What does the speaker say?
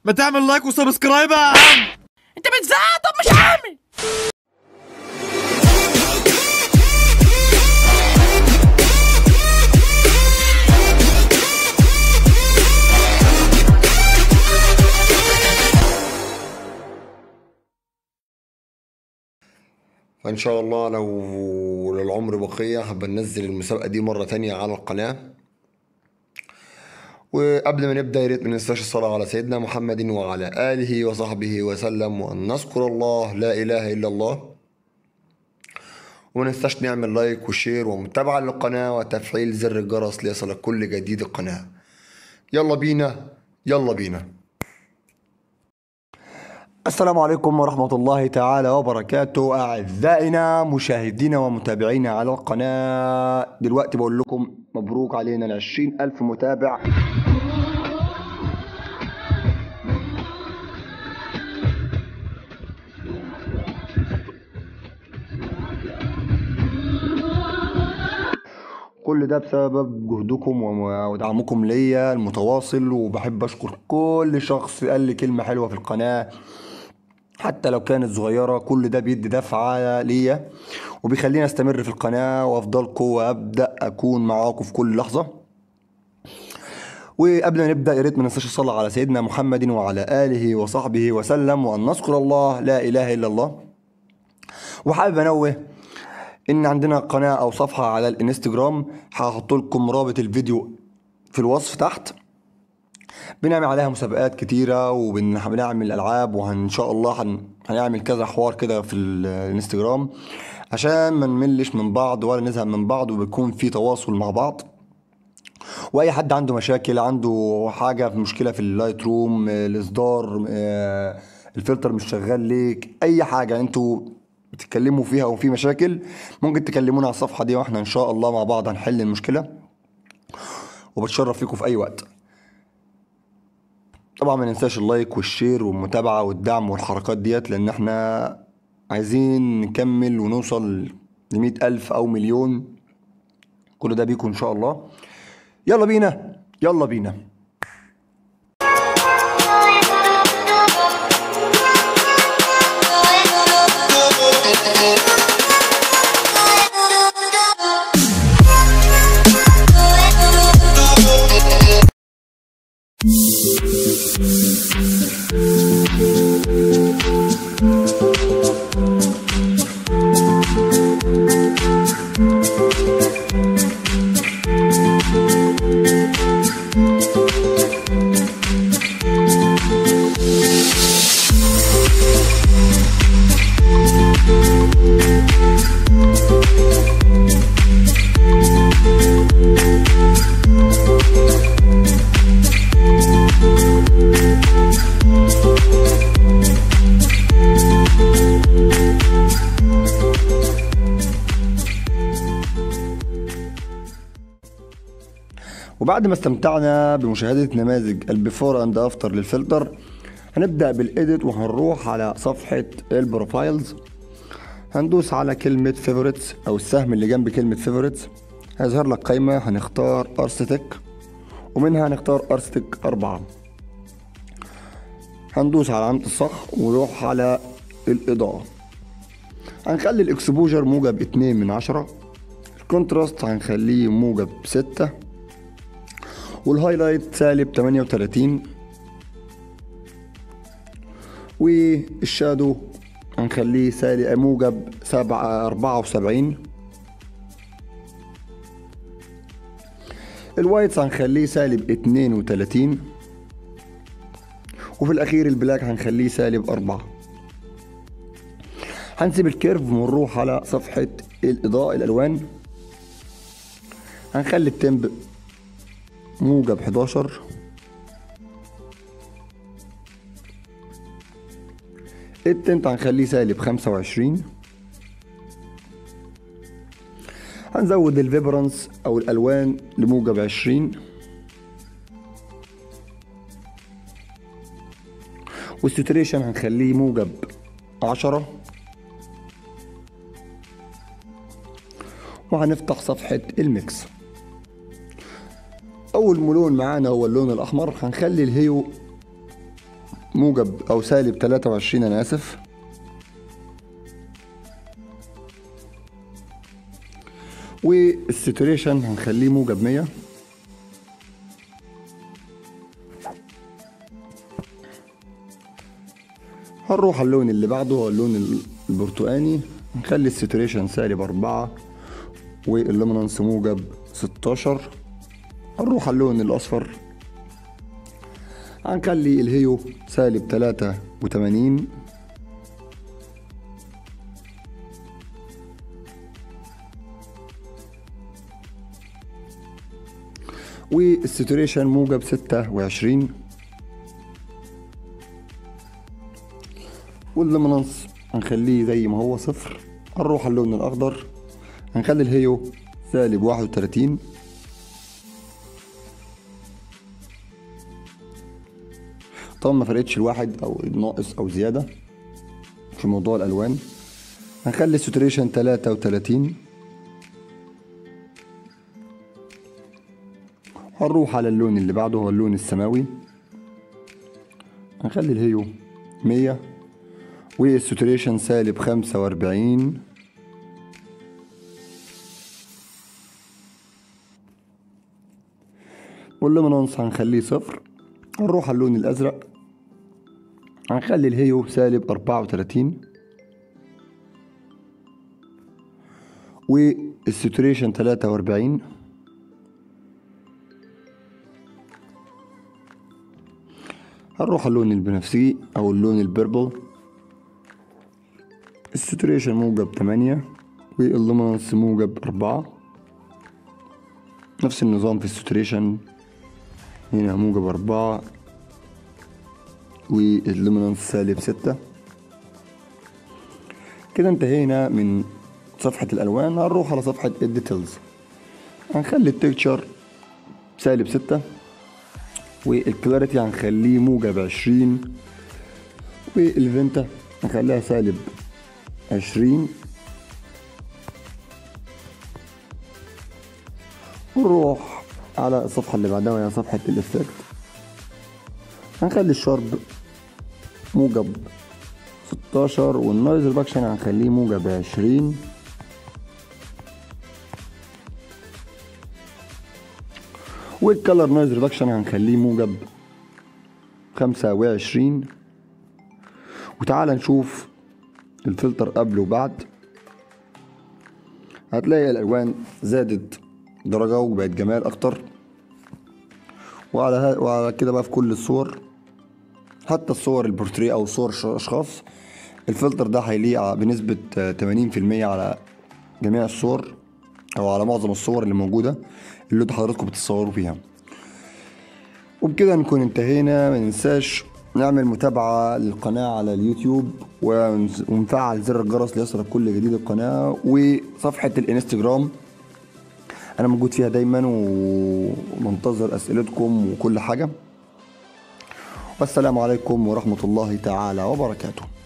ما تعمل لايك وسبسكرايب يا عم. انت بتزعق؟ طب مش عامل. فإن شاء الله لو العمر بقية هبقى ننزل المسابقة دي مرة تانية على القناة. وقبل ما نبدأ يا ريت ما ننساش الصلاة على سيدنا محمد وعلى آله وصحبه وسلم، وأن نذكر الله لا إله إلا الله، وما ننساش نعمل لايك وشير ومتابعة للقناة وتفعيل زر الجرس ليصلك كل جديد القناة. يلا بينا يلا بينا. السلام عليكم ورحمة الله تعالى وبركاته أعزائنا مشاهدينا ومتابعينا على القناة. دلوقتي بقول لكم مبروك علينا 20,000 متابع. كل ده بسبب جهدكم ودعمكم ليا المتواصل، وبحب أشكر كل شخص قال لي كلمة حلوة في القناة حتى لو كانت صغيرة. كل ده بيدي دفعة ليا وبيخليني استمر في القناة وافضلكم وابدأ اكون معاكم في كل لحظة. وقبل ما نبدأ يا ريت ما ننساش الصلاة على سيدنا محمد وعلى آله وصحبه وسلم، وأن نذكر الله لا إله إلا الله. وحابب انوه ان عندنا قناة او صفحة على الانستجرام، هحط لكم رابط الفيديو في الوصف تحت. بنعمل عليها مسابقات كتيرة وبنعمل ألعاب، وإن شاء الله هنعمل كذا حوار كده في الانستجرام عشان ما نملش من بعض ولا نزهق من بعض، وبيكون في تواصل مع بعض. وأي حد عنده مشاكل، عنده حاجة في مشكلة في اللايت روم، الإصدار، الفلتر مش شغال ليك، أي حاجة انتوا بتتكلموا فيها أو في مشاكل، ممكن تكلمونا على الصفحة دي واحنا إن شاء الله مع بعض هنحل المشكلة، وبتشرف فيكم في أي وقت. طبعا ما ننساش اللايك والشير والمتابعة والدعم والحركات ديت، لان احنا عايزين نكمل ونوصل ل100,000 او مليون. كل ده بيكم ان شاء الله. يلا بينا يلا بينا. وبعد ما استمتعنا بمشاهدة نماذج البيفور اند افتر للفلتر، هنبدأ بالايديت وهنروح على صفحة البروفايلز. هندوس على كلمة فيفوريتس او السهم اللي جنب كلمة فيفوريتس، هيظهر لك قائمة. هنختار ارستيك ومنها هنختار ارستيك 4. هندوس على علامة الصح ونروح على الإضاءة. هنخلي الاكسبوجر موجب 2/10، الكونتراست هنخليه موجب 6، والهايلايت سالب 38، والشادو هنخليه سالب موجب 74، الوايتس هنخليه سالب 32، وفي الاخير البلاك هنخليه سالب 4. هنسيب الكيرف ونروح على صفحة الإضاءة الألوان. هنخلي التمب موجب 11، التنت هنخليه سالب 25، هنزود الفيبرانس او الالوان لموجب 20، والساتوريشن هنخليه موجب 10، وهنفتح صفحة الميكس. اول لون معانا هو اللون الاحمر، هنخلي الهيو موجب او سالب 23 انا اسف. والساتوريشن هنخليه موجب 100. هنروح على اللون اللي بعده، هو اللون البرتقاني. نخلي الساتوريشن سالب 4 واللومينانس موجب 16. هنروح على اللون الأصفر، هنخلي الهيو سالب 83 والساتوريشن موجب 26 واللومينانس هنخليه زي ما هو 0. هنروح على اللون الأخضر، هنخلي الهيو سالب 31 طبعا ما فرقتش الواحد او ناقص او زيادة في موضوع الألوان. هنخلي الساتوريشن 33. هنروح على اللون اللي بعده، هو اللون السماوي. هنخلي الهيو 100 والساتوريشن سالب 45 واللومينانس هنخليه 0. هنروح على اللون الأزرق، هنخلي الهيو سالب 34 والساتوريشن 43. هنروح على اللون البنفسجي أو اللون البيربل، الساتوريشن موجب 8 واللومينانس موجب 4. نفس النظام في الساتوريشن، هنا موجب 4 واللومينانس سالب 6. كده انتهينا من صفحة الألوان. هنروح على صفحة الديتيلز، هنخلي التكتشر سالب 6 والكلاريتي هنخليه موجب 20 والفينتا هنخليها سالب 20. ونروح على الصفحة اللي بعدها وهي صفحة الإفكت، هنخلي الشارب موجب 16 والنويز ريدكشن هنخليه موجب 20 والكالر نويز ريدكشن هنخليه موجب 25. وتعال نشوف الفلتر قبل وبعد. هتلاقي الألوان زادت درجة وبقت جمال أكتر. وعلى كده بقى في كل الصور، حتى الصور البورتريه أو صور أشخاص، الفلتر ده هيليق بنسبة 80% على جميع الصور أو على معظم الصور اللي موجودة اللي انتوا حضراتكم بتتصوروا فيها. وبكده نكون انتهينا. مننساش نعمل متابعة للقناة على اليوتيوب ونفعل زر الجرس ليصلك كل جديد القناة، وصفحة الانستجرام انا موجود فيها دايما ومنتظر اسئلتكم وكل حاجة. والسلام عليكم ورحمة الله تعالى وبركاته.